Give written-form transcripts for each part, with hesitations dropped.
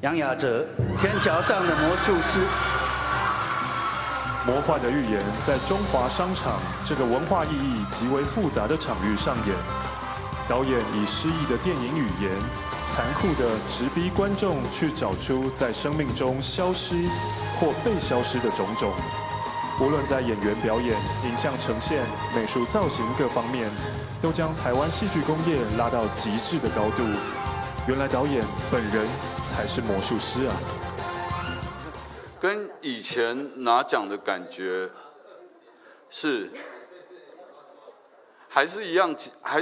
杨雅哲，天桥上的魔术师。 魔幻的预言在中华商场这个文化意义极为复杂的场域上演。导演以诗意的电影语言，残酷地直逼观众去找出在生命中消失或被消失的种种。无论在演员表演、影像呈现、美术造型各方面，都将台湾戏剧工业拉到极致的高度。原来导演本人才是魔术师啊！ 跟以前拿奖的感觉是还是一样，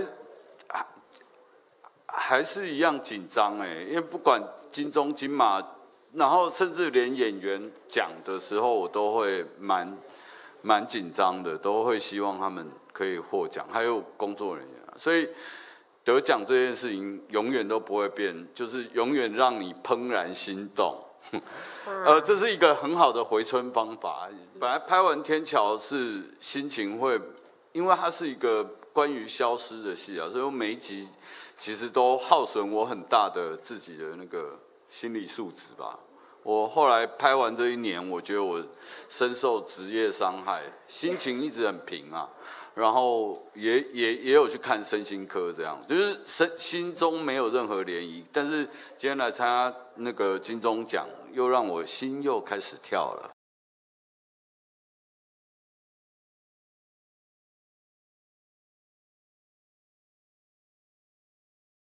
还是一样紧张哎，因为不管金钟、金马，然后甚至连演员奖的时候，我都会蛮紧张的，都会希望他们可以获奖，还有工作人员啊，所以得奖这件事情永远都不会变，就是永远让你怦然心动。这是一个很好的回春方法。本来拍完《天桥》是心情会，因为它是一个关于消失的戏啊，所以我每一集其实都耗损我很大的自己的那个心理素质吧。我后来拍完这一年，我觉得我深受职业伤害，心情一直很平啊。然后也有去看身心科，这样就是心中没有任何涟漪，但是今天来参加那个金钟奖，又让我心又开始跳了。